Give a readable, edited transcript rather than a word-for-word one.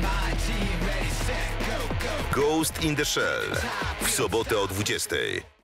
Ghost in the Shell w sobotę o 20:00.